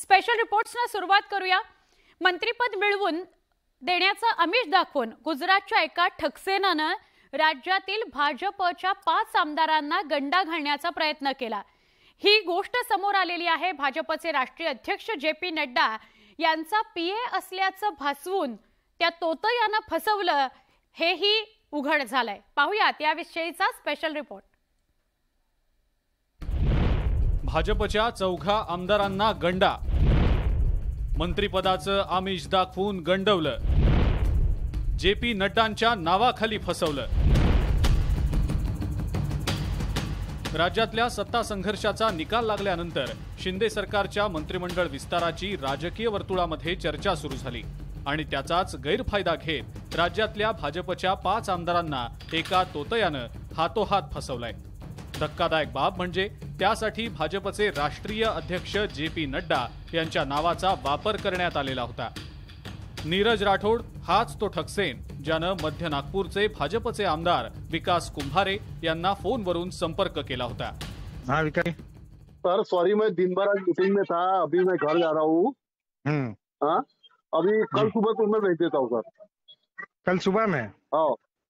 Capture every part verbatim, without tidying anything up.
Special रिपोर्ट्सना सुरुवात करूया। मंत्रिपद मिळवून देण्याचं आमिष दाखवून गुजरातच्या एका ठकसेनानं राज्यातील भाजपच्या पाच आमदारांना गंडा घालण्याचा प्रयत्न केला। ही गोष्ट समोर आलेली आहे। भाजपचे राष्ट्रीय अध्यक्ष जे पी नड्डा यांचा पीए असल्याचं भासवून त्या तोतयानं फसवलं, हेही उघड झालंय। पाहूयात याविषयीचा स्पेशल रिपोर्ट। भाजपच्या चौघा आमदारांना गंडा, मंत्रिपदाचं आमिष दाखवून गंडवलं, जे पी नड्डांच्या नावाखाली फसवलं। राज्यातल्या सत्ता संघर्षाचा निकाल लागल्यानंतर शिंदे सरकारच्या मंत्रिमंडळ विस्ताराची राजकीय वर्तुळामध्ये चर्चा सुरू झाली आणि त्याचाच गैरफायदा घेत राज्यातल्या भाजपच्या पाच आमदारांना एका तोतयानं हातोहात फसवलाय। धक्कादायक बाब म्हणजे त्यासाठी भाजपचे राष्ट्रीय अध्यक्ष जे पी नड्डा यांच्या नावाचा वापर करण्यात आलेला होता। नीरज राठोड हाच तो ठकसेन ज्यानं मध्य नागपूरचे भाजपचे आमदार विकास कुंभारे यांना फोनवरून संपर्क केला होता। हाँ विकास सर, सॉरी मैं दिन भर आज मीटिंग में था, अभी मैं घर जा रहा हूँ। हम्म हाँ, अभी कल सुबह तो मैं भेज देता हूँ सर। कल सुबह में? हाँ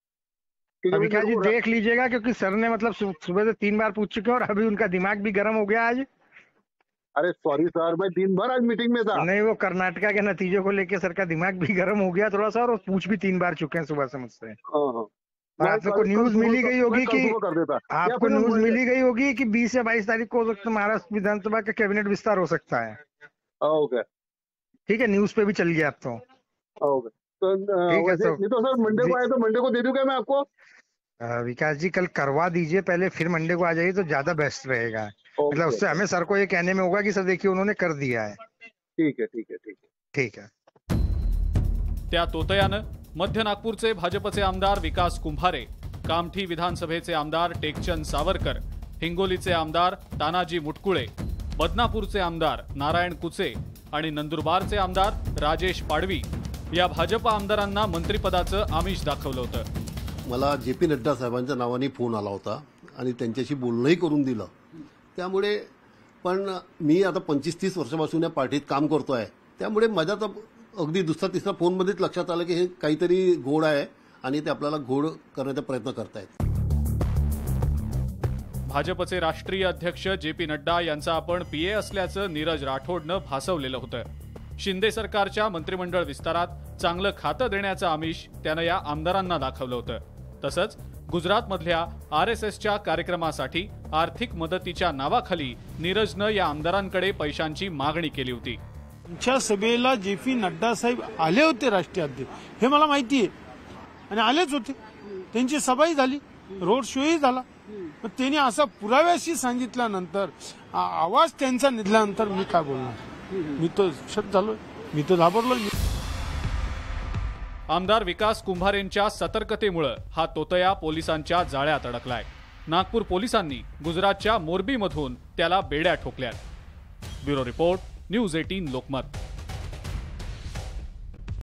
विकास जी देख लीजिएगा, क्योंकि सर ने मतलब सुबह से तीन बार पूछ चुके हैं और अभी उनका दिमाग भी गर्म हो गया आज। अरे सॉरी सर, मैं दिन भर आज मीटिंग में था। नहीं, वो कर्नाटका के नतीजे को लेके सर का दिमाग भी गर्म हो गया थोड़ा सा, और पूछ भी तीन बार चुके हैं सुबह से मुझसे। आपको न्यूज मिली गई होगी कि आपको न्यूज मिली गई होगी कि बीस या बाईस तारीख को महाराष्ट्र विधानसभा का कैबिनेट विस्तार हो सकता है। ओके ठीक है, न्यूज पे भी चल गया अब तो। ओके तो नहीं तो सर मंडे को आए तो मंडे को दे दूं क्या मैं आपको? विकास जी कल करवा दीजिए पहले, फिर मंडे को आ जाइए तो ज्यादा बेस्ट रहेगा। मतलब उससे हमें सर को ये कहने में होगा कि सर देखिए उन्होंने कर दिया है। ठीक है ठीक है ठीक है ठीक है। त्या तोतयानं मध्य नागपूरचे भाजपचे आमदार विकास कुंभारे, कामठी विधानसभेचे आमदार टेकचंद सावरकर, हिंगोलीचे आमदार तानाजी मुटकुळे, बदनापूरचे आमदार नारायण कुचे आणि नंदुरबारचे आमदार राजेश पाडवी या भाजप आमदारांना मंत्रिपदाचं आमिष दाखवलं होतं। मला जे पी नड्डा साहेबांच्या नावाने फोन आला होता आणि त्यांच्याशी बोलणंही करून दिलं। त्यामुळे पण मी आता पंचवीस तीस वर्षापासून या पार्टीत काम करतोय, त्यामुळे माझ्या तर अगदी दुसरा तिसरा फोनमध्येच लक्षात आलं की हे काहीतरी घोड आहे आणि ते आपल्याला घोड करण्याचा प्रयत्न करतायत। भाजपचे राष्ट्रीय अध्यक्ष जे पी नड्डा यांचा आपण पीए असल्याचं नीरज राठोडनं भासवलेलं होतं। शिंदे सरकारच्या मंत्रिमंडळ विस्तारात चांगलं खातं देण्याचं आमिष त्यानं या आमदारांना दाखवलं होतं। तसंच गुजरातमधल्या आर एस एसच्या कार्यक्रमासाठी आर्थिक मदतीच्या नावाखाली नीरजनं या आमदारांकडे पैशांची मागणी केली होती। आमच्या सभेला जे पी नड्डा साहेब आले होते, राष्ट्रीय अध्यक्ष, हे मला माहिती आहे, आणि आलेच होते। त्यांची सभाही झाली, रोड शोही झाला। पण त्यांनी असं पुराव्याशी सांगितल्यानंतर आवाज त्यांचा निघाल्यानंतर मी काय बोलणार? मी तो शक झालोय, मी तो घाबरलोय। आमदार विकास कुंभारेंच्या सतर्कतेमुळे हा तोतया पोलिसांच्या जाळ्यात अडकलाय। नागपूर पोलिसांनी गुजरातच्या मोरबीमधून त्याला बेड्या ठोकल्यात। ब्युरो रिपोर्ट, न्यूज अठरा लोकमत।